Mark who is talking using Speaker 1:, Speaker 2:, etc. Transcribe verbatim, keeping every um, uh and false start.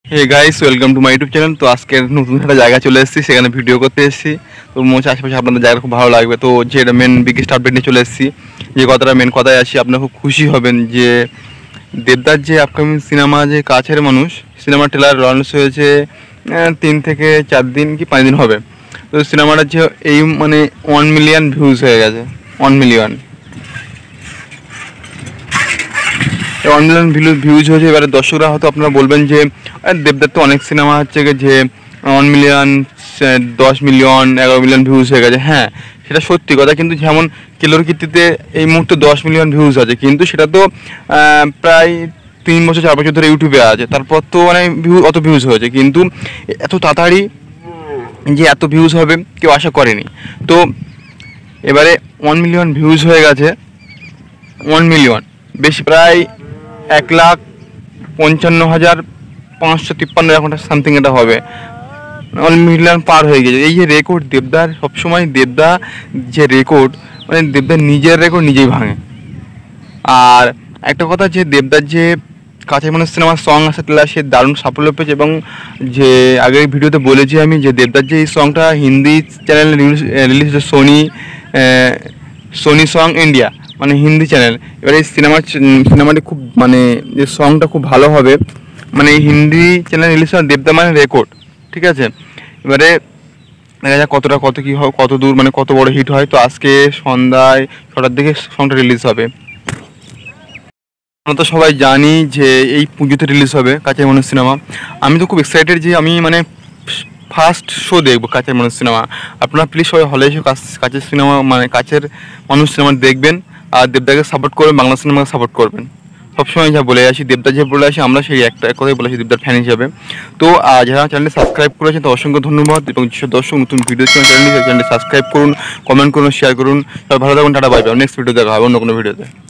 Speaker 1: Hey guys, welcome to my YouTube channel. তো আজকে নতুন একটা জায়গা চলে এসেছি, সেখানে ভিডিও করতে এসেছি। তো মনে হচ্ছে আশেপাশে আপনাদের জায়গা খুব ভালো লাগবে। তো যেটা মেন বিগেস্ট আপডেট নিয়ে চলে এসেছি, যে কথাটা মেন কথায় আসি, আপনারা খুব খুশি হবেন যে দেবদার যে আপকামিং সিনেমা, যে কাছের মানুষ সিনেমা ট্রেলার লঞ্চ হয়েছে তিন থেকে চার দিন কি পাঁচ দিন হবে। তো সিনেমাটার যে এই মানে ওয়ান মিলিয়ন ভিউজ হয়ে গেছে। One million one million views হয়েছে। এবারে দর্শকরা হয়তো আপনারা বলবেন যে দেবদার তো অনেক সিনেমা হচ্ছে যে ওয়ান মিলিয়ন, দশ মিলিয়ন, এগারো মিলিয়ন ভিউজ হয়ে গেছে। হ্যাঁ, সেটা সত্যি কথা, কিন্তু যেমন কেলোর কীর্তিতে এই মুহূর্তে দশ মিলিয়ন ভিউজ আছে, কিন্তু সেটা তো প্রায় তিন বছর চার বছর ধরে ইউটিউবে আছে, তারপর তো মানে ভিউ অত ভিউজ হয়েছে, কিন্তু এত তাড়াতাড়ি যে এত ভিউজ হবে কেউ আশা করেনি। তো এবারে ওয়ান মিলিয়ন ভিউজ হয়ে গেছে। ওয়ান মিলিয়ন বেশি, প্রায় এক লাখ পঞ্চান্ন হাজার পাঁচশো তিপ্পান্ন এখন সামথিং এটা হবে। ওয়ান মিলিয়ন পার হয়ে গেছে। এই যে রেকর্ড দেবদার, সবসময় দেবদা যে রেকর্ড, মানে দেবদার নিজের রেকর্ড নিজেই ভাঙে। আর একটা কথা, যে দেবদার যে কাছের মানুষ সিনেমার সং আছে ট্রেলার, সে দারুণ সাফল্য পেয়েছে। এবং যে আগের ভিডিওতে বলেছি আমি, যে দেবদার যে এই সংটা হিন্দি চ্যানেলে রিলিজ হচ্ছে, সোনি সোনি সং ইন্ডিয়া, মানে হিন্দি চ্যানেল। এবার এই সিনেমার সিনেমাটি খুব মানে যে সংটা খুব ভালো হবে, মানে হিন্দি চ্যানেল রিলিজ হয় দেবদা মানে রেকর্ড, ঠিক আছে। এবারে দেখা যাক কতটা কত কী হয়, কত দূর মানে কত বড় হিট হয়। তো আজকে সন্ধ্যায় ছটার দিকে সংটা রিলিজ হবে। আমরা তো সবাই জানি যে এই পুজোতে রিলিজ হবে কাছের মানুষ সিনেমা। আমি তো খুব এক্সাইটেড যে আমি মানে ফার্স্ট শো দেখবো কাছের মানুষ সিনেমা। আপনারা প্লিজ সবাই হলে এসে কাছের সিনেমা মানে কাছের মানুষ সিনেমা দেখবেন, আর দেবদাকে সাপোর্ট করবেন, বাংলা সিনেমাকে সাপোর্ট করবেন। সবসময় যা বলে আসি, দেবদা যে বলে আসি, আমরা সেই একটা কথাই বলে আসি দেবদার ফ্যান হিসাবে। তো যারা চ্যানেলটি সাবস্ক্রাইব করেছেন, তো অসংখ্য ধন্যবাদ। এবং যেসব দর্শক নতুন ভিডিও চ্যানেলটি চ্যানেলটি সাবস্ক্রাইব করুন, কমেন্ট করুন, শেয়ার করুন। সবাই ভালো থাকুন, ta-ta, bye bye. Next video দেখা হবে অন্য কোনো ভিডিওতে।